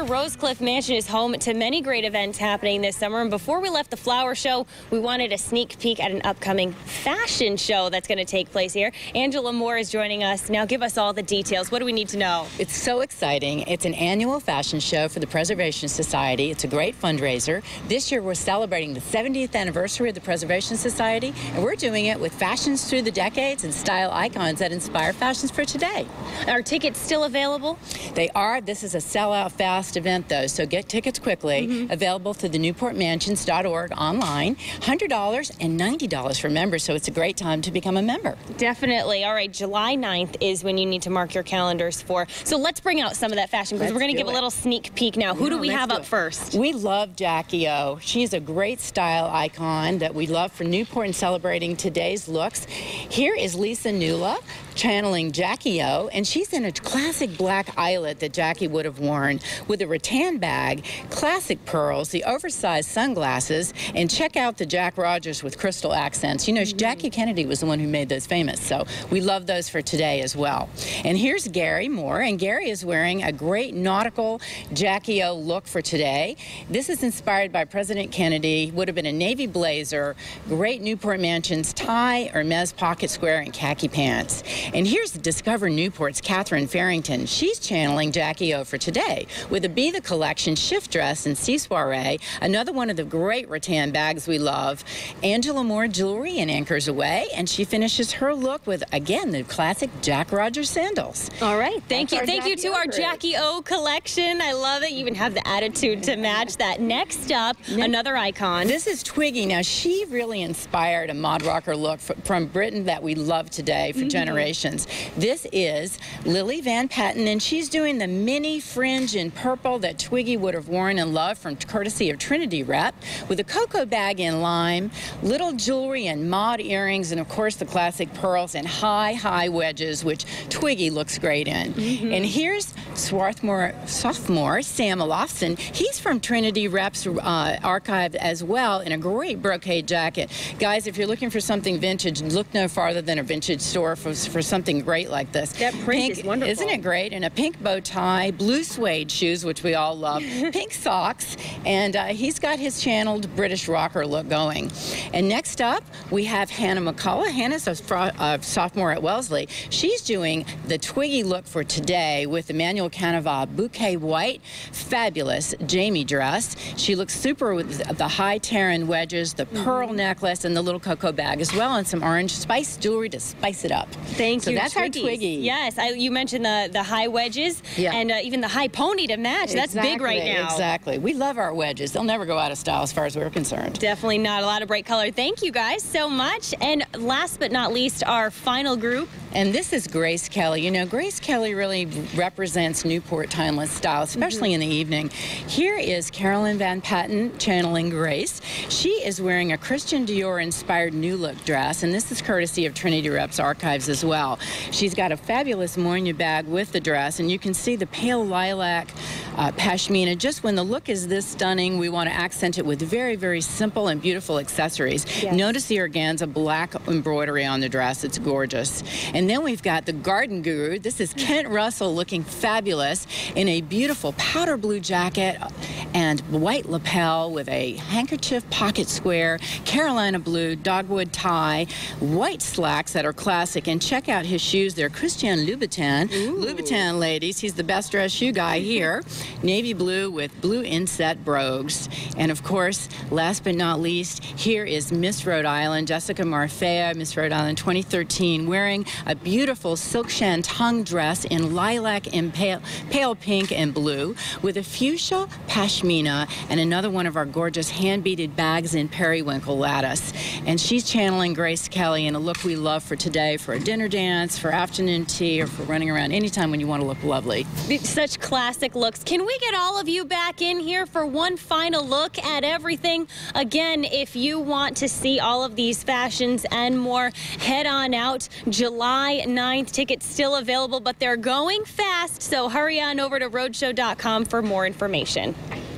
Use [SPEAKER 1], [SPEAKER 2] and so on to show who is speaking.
[SPEAKER 1] Rosecliff Mansion is home to many great events happening this summer. And before we left the flower show, we wanted a sneak peek at an upcoming fashion show that's going to take place here. Angela Moore is joining us. Now give us all the details. What do we need to know?
[SPEAKER 2] It's so exciting. It's an annual fashion show for the Preservation Society. It's a great fundraiser. This year we're celebrating the 70th anniversary of the Preservation Society, and we're doing it with fashions through the decades and style icons that inspire fashions for today.
[SPEAKER 1] Are tickets still available?
[SPEAKER 2] They are. This is a sellout fast event, though, so get tickets quickly. Available through the newportmansions.org online. $100 and $90 for members, so it's a great time to become a member.
[SPEAKER 1] Definitely. All right, July 9th is when you need to mark your calendars for. So let's bring out some of that fashion, because we're going to give a little sneak peek now. Who do we have up first?
[SPEAKER 2] We love Jackie O. She's a great style icon that we love for Newport and celebrating today's looks. Here is Lisa Nula channeling Jackie O, and she's in a classic black eyelet that Jackie would have worn with a rattan bag, classic pearls, the oversized sunglasses, and check out the Jack Rogers with crystal accents. You know, Jackie Kennedy was the one who made those famous, so we love those for today as well. And here's Gary Moore, and Gary is wearing a great nautical Jackie O look for today. This is inspired by President Kennedy, would have been a navy blazer, great Newport Mansions tie, Hermes pocket square, and khaki pants. And here's Discover Newport's Catherine Farrington. She's channeling Jackie O for today with a Be the Collection shift dress and sea soiree, another one of the great rattan bags we love. Angela Moore jewelry and anchors away, and she finishes her look with, again, the classic Jack Rogers sandals.
[SPEAKER 1] All right, thank you to our Jackie O collection. I love it. You even have the attitude to match that. Next up, another icon.
[SPEAKER 2] This is Twiggy. Now, she really inspired a mod rocker look from Britain that we love today for generations. This is Lily Van Patten, and she's doing the mini fringe in purple that Twiggy would have worn and loved from courtesy of Trinity Rep, with a cocoa bag in lime, little jewelry and mod earrings, and of course the classic pearls and high wedges, which Twiggy looks great in. And here's sophomore Sam Olofsson. He's from Trinity Rep's archive as well, in a great brocade jacket. Guys, if you're looking for something vintage, look no farther than a vintage store for something great like this.
[SPEAKER 1] That print is wonderful.
[SPEAKER 2] Isn't it great? And a pink bow tie, blue suede shoes, which we all love, pink socks, and he's got his channeled British rocker look going. And next up, we have Hannah McCullough. Hannah's a sophomore at Wellesley. She's doing the Twiggy look for today with the Manuel Canova bouquet white, fabulous Jamie dress. She looks super with the high Terran wedges, the pearl necklace, and the little cocoa bag as well, and some orange spice jewelry to spice it up.
[SPEAKER 1] Thank you.
[SPEAKER 2] So that's our Twiggy.
[SPEAKER 1] Yes, you mentioned the high wedges and even the high pony to match. That's big right now.
[SPEAKER 2] Exactly. We love our wedges. They'll never go out of style as far as we're concerned.
[SPEAKER 1] Definitely not a lot of bright color. Thank you guys so much. And last but not least, our final group.
[SPEAKER 2] And this is Grace Kelly. You know, Grace Kelly really represents Newport timeless style, especially in the evening. Here is Carolyn Van Patten channeling Grace. She is wearing a Christian Dior-inspired new look dress, and this is courtesy of Trinity Rep's archives as well. She's got a fabulous moignon bag with the dress, and you can see the pale lilac pashmina. Just when the look is this stunning, we want to accent it with very simple and beautiful accessories. Notice the organza black embroidery on the dress. It's gorgeous. And then we've got the garden guru. This is Kent Russell looking fabulous in a beautiful powder blue jacket and white lapel with a handkerchief pocket square, Carolina blue dogwood tie, white slacks that are classic, and check out his shoes. They're Christian Louboutin. Louboutin, ladies. He's the best dressed shoe guy here. Navy blue with blue inset brogues. And of course, last but not least, here is Miss Rhode Island, Jessica Marfea, Miss Rhode Island 2013, wearing a beautiful silk shantung dress in lilac and pale pink and blue with a fuchsia pashmina and another one of our gorgeous hand-beaded bags in periwinkle lattice. And she's channeling Grace Kelly in a look we love for today, for a dinner dance, for afternoon tea, or for running around anytime when you want to look lovely.
[SPEAKER 1] Such classic looks. Can we get all of you back in here for one final look at everything? Again, if you want to see all of these fashions and more, head on out. July 9th. Tickets still available, but they're going fast, so hurry on over to rhodeshow.com for more information.